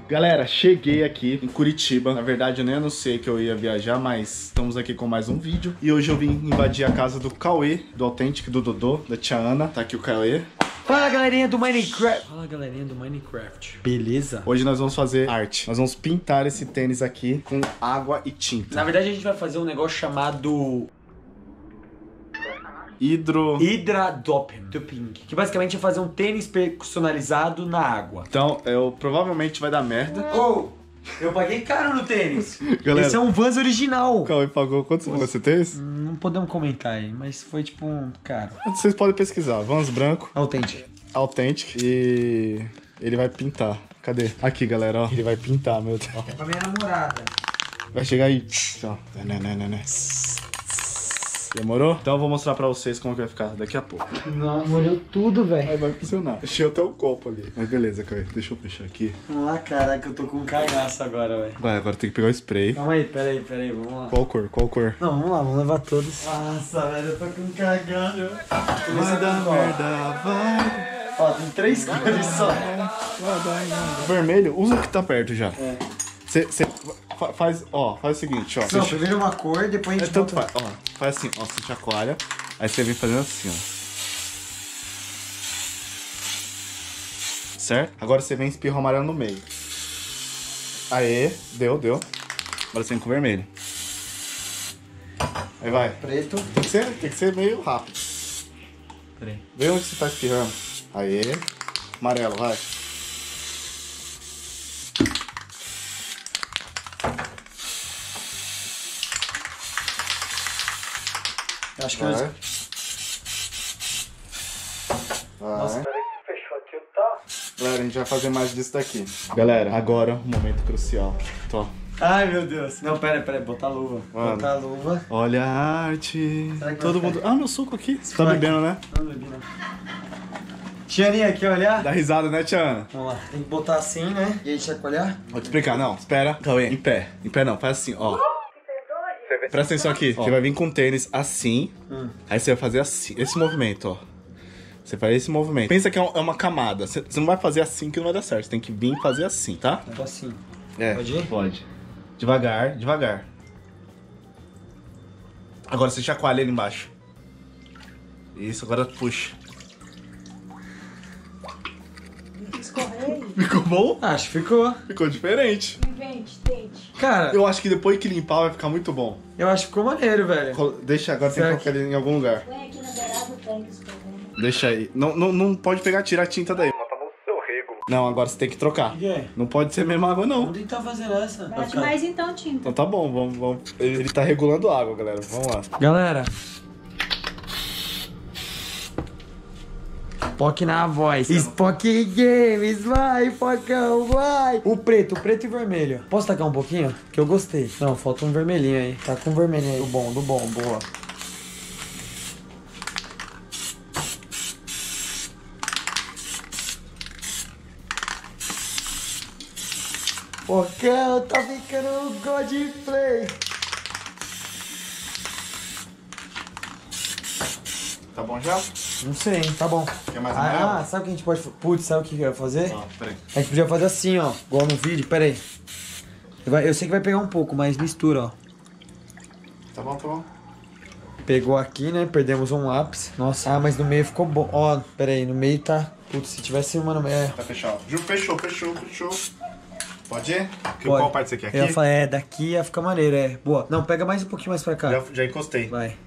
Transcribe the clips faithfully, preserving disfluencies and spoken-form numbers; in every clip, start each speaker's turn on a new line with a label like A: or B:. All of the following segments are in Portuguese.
A: Galera, cheguei aqui em Curitiba. Na verdade, eu nem anunciei que eu ia viajar, mas estamos aqui com mais um vídeo. E hoje eu vim invadir a casa do Cauê, do Authentic, do Dodô, da tia Ana. Tá aqui o Cauê.
B: Fala, galerinha do Minecraft. Fala, galerinha do Minecraft. Beleza?
A: Hoje nós vamos fazer arte. Nós vamos pintar esse tênis aqui com água e tinta.
B: Na verdade, a gente vai fazer um negócio chamado...
A: Hidro...
B: Hydra-doping. Que basicamente é fazer um tênis personalizado na água.
A: Então, eu provavelmente vai dar merda.
B: Oh, eu paguei caro no tênis.
A: Galera,
B: esse é um Vans original.
A: O Cauê pagou quanto você pagou esse tênis?
B: Não podemos comentar aí, mas foi tipo um caro.
A: Vocês podem pesquisar. Vans branco.
B: Authentic.
A: Authentic. E ele vai pintar. Cadê? Aqui, galera, ó. Ele vai pintar, meu Deus.
B: É pra minha namorada.
A: Vai chegar aí. Ó. Demorou? Então eu vou mostrar pra vocês como que vai ficar daqui a pouco.
B: Não, molhou tudo, velho.
A: Aí vai funcionar. Fechei até o copo ali. Mas beleza, Cauê. Deixa eu fechar aqui.
B: Vamos lá, caraca, eu tô com um cagaço agora, velho.
A: Vai, agora tem que pegar o spray.
B: Calma aí, pera aí, pera aí, vamos lá.
A: Qual cor? Qual cor?
B: Não, vamos lá, vamos levar todos. Nossa, velho, eu tô com um cagão.
A: Vai dar merda, vai.
B: Ó, tem três cores só.
A: Vai dar merda. Vermelho, usa o que tá perto já.
B: É.
A: Você faz, ó, faz o seguinte, ó.
B: Não, cê... primeiro uma cor, depois a gente
A: é, tanto
B: bota...
A: faz, ó. Faz assim, ó, você chacoalha. Aí você vem fazendo assim, ó. Certo? Agora você vem espirro amarelo no meio. Aê, deu, deu. Agora você vem com o vermelho. Aí vai.
B: Preto.
A: Tem que ser, tem que ser meio rápido.
B: Peraí.
A: Vê onde você tá espirrando. Aê. Amarelo, vai.
B: Acho que
A: vai.
B: eu...
A: Vai.
B: Nossa, peraí que fechou aqui, tá?
A: Galera, a gente vai fazer mais disso daqui. Galera, agora o momento crucial. Tô.
B: Ai, meu Deus. Não, pera, pera, botar a luva.
A: Mano.
B: Botar a luva.
A: Olha a arte.
B: Será que
A: Todo
B: vai
A: mundo... Ah, meu suco aqui. Você tá
B: Vai.
A: bebendo, né?
B: Não bebi, não. Tianinha, quer olhar?
A: Dá risada, né, tia Ana?
B: Vamos lá. Tem que botar assim, né? E aí, chacoalhar?
A: Vou te explicar. Não, espera. Cauê, em pé. Em pé não, faz assim, ó. Presta atenção aqui. Ó. Você vai vir com o tênis assim. Hum. Aí você vai fazer assim. Esse movimento, ó. Você faz esse movimento. Pensa que é uma camada. Você não vai fazer assim que não vai dar certo. Você tem que vir e fazer assim, tá?
B: Tipo assim.
A: É.
B: Pode ir?
A: Pode. Devagar, devagar. Agora você chacoalha ele embaixo. Isso, agora puxa.
C: Escorrei.
A: Ficou bom?
B: Acho que ficou.
A: Ficou diferente.
C: Invente, tente.
B: Cara, eu,
A: Eu acho que depois que limpar vai ficar muito bom.
B: eu acho que ficou maneiro, velho.
A: Col- Deixa, agora tem que
B: Certo.
A: colocar ele em algum lugar.
C: Põe aqui na beirada do tanque escorrendo.
A: Deixa aí. Não, não, não pode pegar, tirar a tinta daí. Tá no seu rego. Não, agora você tem que trocar.
B: O que é?
A: Não pode ser a mesma água, não.
B: Onde tá fazendo essa? Vai
C: Bate
B: ficar-
C: mais então, tinta.
A: Então tá bom, vamos, vamos. Ele, ele tá regulando a água, galera. Vamos lá.
B: Galera. Spock na voz. Spock Games, vai, Focão, vai. O preto, o preto e vermelho. Posso tacar um pouquinho? Que eu gostei. Não, falta um vermelhinho aí. Tá com um vermelhinho aí. Do bom, do bom, boa. Focão, tá ficando um Godplay.
A: Tá bom já?
B: Não sei, hein? Tá bom.
A: Quer mais amarelo?
B: Ah, sabe o que a gente pode... Putz, sabe o que eu ia fazer?
A: Ó, peraí.
B: A gente podia fazer assim, ó. Igual no vídeo. Pera aí. Vai- Eu sei que vai pegar um pouco, mas mistura, ó.
A: Tá bom, tá bom.
B: Pegou aqui, né? Perdemos um lápis. Nossa, ah, mas no meio ficou bom. Ó, pera aí. No meio tá... Putz, se tivesse uma no meio... É.
A: Tá fechado. Ju, fechou, fechou, fechou. Pode ir? Que-
B: Pode.
A: Qual parte você quer? Aqui?
B: Eu ia falar, é, daqui ia ficar maneiro, é. Boa. Não, pega mais um pouquinho mais pra cá.
A: Já, já encostei.
B: Vai.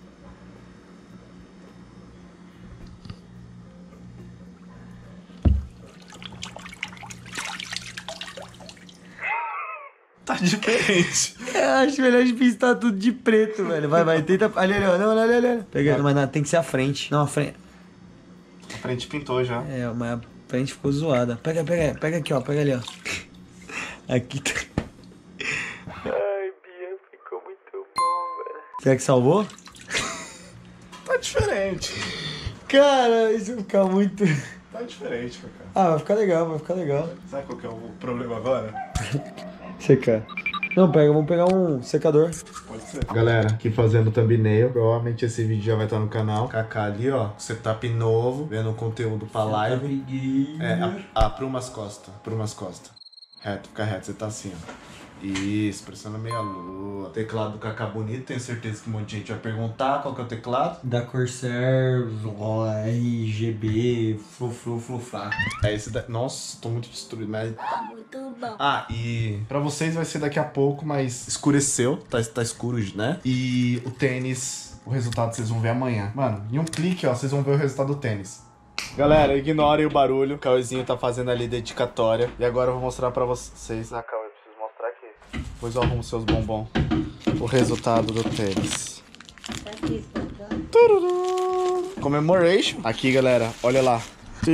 A: Tá diferente.
B: Eu acho melhor a gente pintar tudo de preto, velho. Vai, vai, tenta... Ali, ali, ó. Não, ali, ali, ali. Pega, mas não, tem que ser a frente. Não, a frente...
A: A frente pintou já.
B: É, mas a frente ficou zoada. Pega, pega, pega aqui, ó. Pega ali, ó. Aqui tá... Ai, Bia, ficou muito bom, velho. Será que salvou?
A: Tá diferente.
B: Cara, isso vai ficar muito...
A: Tá diferente, Cacá.
B: Ah, vai ficar legal, vai ficar legal.
A: Sabe qual que é o problema agora?
B: Secar. Não, pega, vamos pegar um secador.
A: Pode ser. Galera, aqui fazendo thumbnail. Provavelmente esse vídeo já vai estar no canal. Kaká ali, ó. Setup novo. Vendo o conteúdo pra live. É, a, a Prumas Costa. Prumas Costa. Reto, fica reto, você tá assim, ó. Isso, pressiona meia lua. Teclado do Kaká bonito, tenho certeza que um monte de gente vai perguntar qual que é o teclado.
B: Da Corsair, R G B, flu flu flá.
A: É esse da... Nossa, tô muito destruído, mas...
C: Tá muito bom.
A: Ah, e pra vocês vai ser daqui a pouco, mas escureceu, tá, tá escuro, né? E o tênis, o resultado vocês vão ver amanhã. Mano, em um clique, ó, vocês vão ver o resultado do tênis. Galera, ignorem o barulho, o Cauêzinho tá fazendo ali dedicatória. E agora eu vou mostrar pra vocês... Ah, Cauê, eu preciso mostrar aqui. Depois eu arrumo seus bombons. O resultado do tênis.
C: Tá aqui, tá?
A: Tururu. Commemoration. Aqui, galera, olha lá.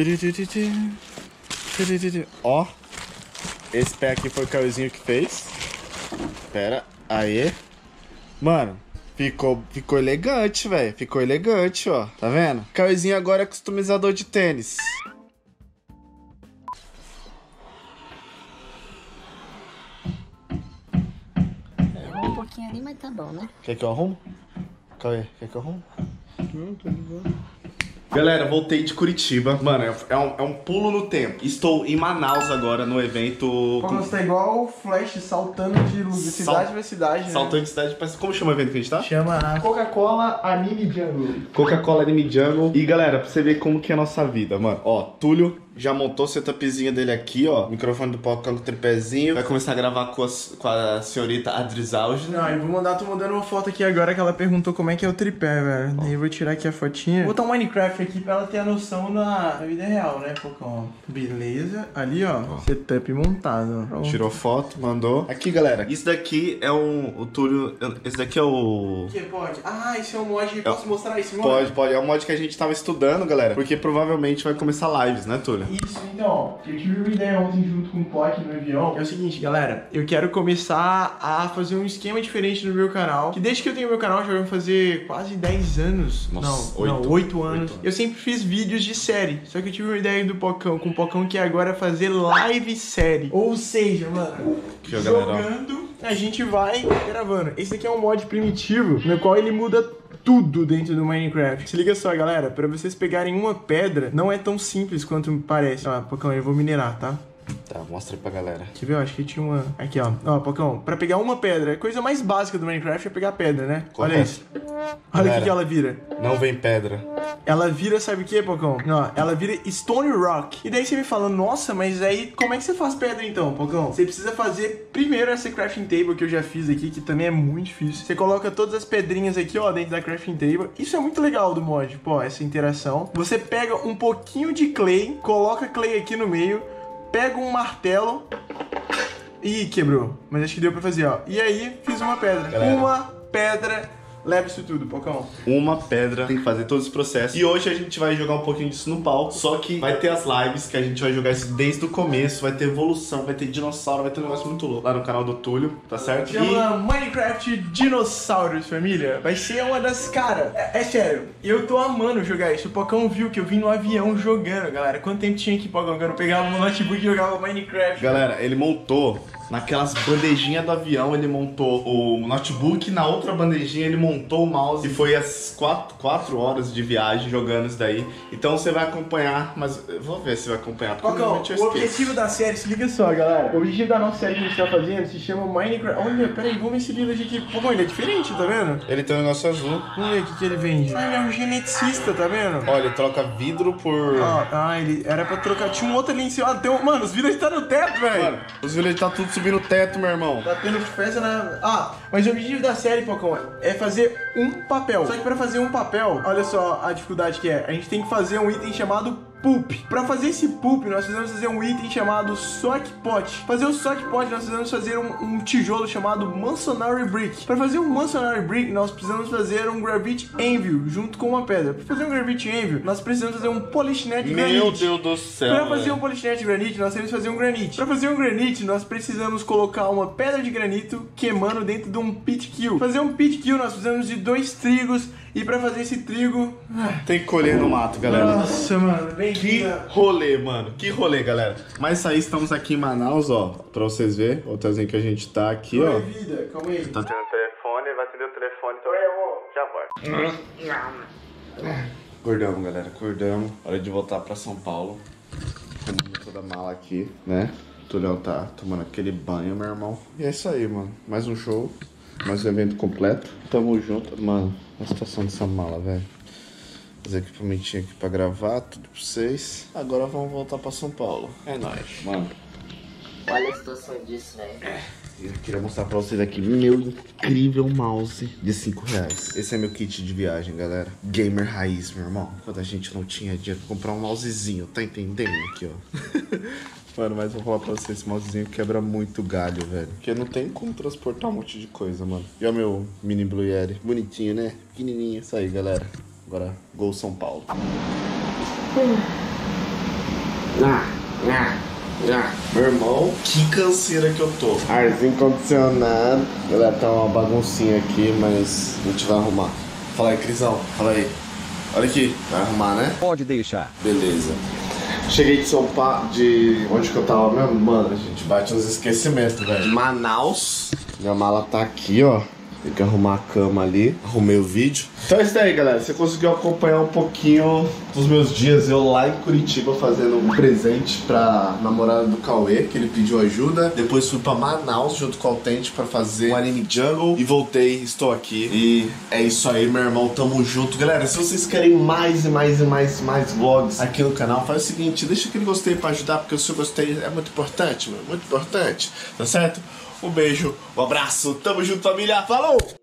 A: Ó. Esse pé aqui foi o Cauêzinho que fez. Pera, aí. Mano, ficou, ficou elegante, velho. Ficou elegante, ó. Tá vendo? Cauêzinho agora é customizador de tênis.
C: Errou um pouquinho ali, mas tá bom, né?
A: Quer que eu arrumo? Cauê, quer que eu arrumo? Não, tô de boa. Galera, voltei de Curitiba. Mano, é um, é um pulo no tempo. Estou em Manaus agora, no evento...
D: Pô, você tá igual o Flash saltando de luz de
A: Sal-
D: cidade pra cidade, né?
A: Saltando de cidade. Como chama o evento que a gente tá?
D: Chama a Coca-Cola Anime Jungle.
A: Coca-Cola Anime Jungle. E galera, pra você ver como que é a nossa vida, mano. Ó, Túlio já montou o setupzinho dele aqui, ó. Microfone do Pocão com tripézinho. Vai começar a gravar com a, com a senhorita Adrisalge.
D: Não, eu vou mandar, tô mandando uma foto aqui agora que ela perguntou como é que é o tripé, velho. Daí eu vou tirar aqui a fotinha. Vou botar um Minecraft aqui pra ela ter a noção na, na vida real, né, Pocão? Beleza. Ali, ó, ó. Setup montado. Pronto.
A: Tirou foto, mandou. Aqui, galera. Isso daqui é um, o Túlio... Esse daqui é o...
D: O que pode? Ah, esse é um mod. Posso mostrar esse mod?
A: Pode, pode. É um mod que a gente tava estudando, galera. Porque provavelmente vai começar lives, né, Túlio?
D: Isso, então, eu tive uma ideia ontem junto com o Pock no avião. É o seguinte, galera, eu quero começar a fazer um esquema diferente no meu canal. Que desde que eu tenho meu canal já vai fazer quase dez anos.
A: Nossa,
D: não,
A: oito.
D: não, oito anos. Eu sempre fiz vídeos de série. Só que eu tive uma ideia do Pocão, com o Pocão, que é agora fazer live série. Ou seja, mano,
A: Aqui, ó, galera.
D: jogando, a gente vai gravando. Esse aqui é um mod primitivo, no qual ele muda tudo dentro do Minecraft. Se liga só, galera, pra vocês pegarem uma pedra, não é tão simples quanto parece. Ó, Pocão, eu vou minerar, tá?
A: Tá, mostra aí pra galera.
D: Quer ver? Eu acho que tinha uma... Aqui, ó. Ó, Pocão, pra pegar uma pedra, a coisa mais básica do Minecraft é pegar pedra, né?
A: Correto.
D: Olha isso. Olha o
A: Galera.
D: que, que ela vira.
A: Não vem pedra.
D: Ela vira, sabe o que, Pocão? Ó, ela vira Stone Rock. E daí você me fala, nossa, mas aí como é que você faz pedra então, Pocão? Você precisa fazer primeiro essa crafting table que eu já fiz aqui, que também é muito difícil. Você coloca todas as pedrinhas aqui, ó, dentro da crafting table. Isso é muito legal do mod, pô, essa interação. Você pega um pouquinho de clay, coloca clay aqui no meio, pega um martelo. Ih, quebrou. Mas acho que deu pra fazer, ó. E aí, fiz uma pedra.
A: Galera.
D: Uma pedra. Leva isso tudo, Pocão.
A: Uma pedra, tem que fazer todos os processos. E hoje a gente vai jogar um pouquinho disso no palco. Só que vai ter as lives que a gente vai jogar isso desde o começo. Vai ter evolução, vai ter dinossauro, vai ter um negócio muito louco lá no canal do Túlio, tá certo?
D: Chama Minecraft Dinossauros, família. Vai ser uma das caras. É, é sério, eu tô amando jogar isso. O Pocão viu que eu vim no avião jogando, galera. Quanto tempo tinha aqui, Pocão? Que eu pegava no notebook e jogava Minecraft.
A: Galera, ele montou naquelas bandejinhas do avião, ele montou o notebook, na outra bandejinha ele montou o mouse e foi as quatro horas de viagem jogando isso daí. Então você vai acompanhar, mas eu vou ver se vai acompanhar, porque
D: Pocão,
A: normalmente eu
D: o
A: esqueço.
D: objetivo da série, se liga só, galera. O objetivo da nossa série que a gente tá fazendo se chama Minecraft. Olha, peraí, vamos ver esse livro aqui. Pocão, ele é diferente, tá vendo?
A: Ele tem um negócio azul.
D: Vamos ver o que, que ele vende. Ah, ele é um geneticista, tá vendo?
A: Olha, ele troca vidro por...
D: Ó, ah, ele era pra trocar. Tinha um outro ali em cima. Ah, tem um... Mano, os vidros tá no teto, velho.
A: Mano, os villages tá tudo subindo o teto, meu irmão.
D: Tá tendo festa na... Ah, mas o objetivo da série, Pocão, é fazer um papel. Só que pra fazer um papel, olha só a dificuldade que é. A gente tem que fazer um item chamado poop. Pra fazer esse poop, nós precisamos fazer um item chamado sock pot. Fazer o sock pot, nós precisamos fazer um, um tijolo chamado Masonry Brick. Pra fazer um Masonry Brick, nós precisamos fazer um Gravity Anvil junto com uma pedra. Pra fazer um Gravity Anvil, nós precisamos fazer um Polishnete Granite.
A: Meu Deus do céu,
D: Pra fazer
A: velho.
D: um Polishnete Granite, nós temos que fazer um granite. Pra fazer um granite, nós precisamos colocar uma pedra de granito queimando dentro de um pit kill. Pra fazer um pit kill, nós precisamos de dois trigos. E pra fazer esse trigo...
A: Tem que colher no mato, galera.
D: Nossa, mano, bem
A: Que rolê, mano. Que rolê, galera. Mas isso aí, estamos aqui em Manaus, ó. Pra vocês verem. O hotelzinho que a gente tá aqui, ó.
D: vida, calma aí.
A: Tá tendo telefone, vai atender o telefone, então já volto. Acordamos, galera, acordamos. Hora de voltar pra São Paulo. Temos toda a mala aqui, né? Tulhão tá tomando aquele banho, meu irmão. E é isso aí, mano. Mais um show, mais um evento completo. Tamo junto. Mano, a situação dessa mala, velho. Fazer equipamentinho aqui pra gravar, tudo pra vocês. Agora vamos voltar pra São Paulo. É nóis. Mano.
C: Olha a situação disso, velho.
A: É. Eu queria mostrar pra vocês aqui meu incrível mouse de cinco reais. Esse é meu kit de viagem, galera. Gamer raiz, meu irmão. Quando a gente não tinha dinheiro pra comprar um mousezinho, tá entendendo aqui, ó. Mano, mas vou falar pra vocês, esse mousezinho quebra muito galho, velho. Porque não tem como transportar um monte de coisa, mano. E ó meu mini Blue Yeti. Bonitinho, né? Pequenininho. Isso aí, galera. Agora, Gol São Paulo. Ah, ah. Ah, meu irmão, que canseira que eu tô. Arzinho condicionado. Galera, tá uma baguncinha aqui, mas a gente vai arrumar. Fala aí, Crisão, fala aí. Olha aqui, vai arrumar, né?
E: Pode deixar.
A: Beleza. Cheguei de São Paulo, de... onde que eu tava mesmo? Mano, a gente bate uns esquecimentos, velho. Manaus. Minha mala tá aqui, ó. Tem que arrumar a cama ali. Arrumei o vídeo. Então é isso daí, galera. Você conseguiu acompanhar um pouquinho dos meus dias eu lá em Curitiba fazendo um presente pra namorada do Cauê, que ele pediu ajuda. Depois fui pra Manaus junto com o Authentic pra fazer um anime jungle. E voltei, estou aqui. E é isso aí, meu irmão. Tamo junto. Galera, se vocês querem mais e mais e mais mais vlogs aqui no canal, faz o seguinte, deixa aquele gostei pra ajudar, porque o seu gostei é muito importante, mano. Muito importante. Tá certo? Um beijo, um abraço, tamo junto, família, falou!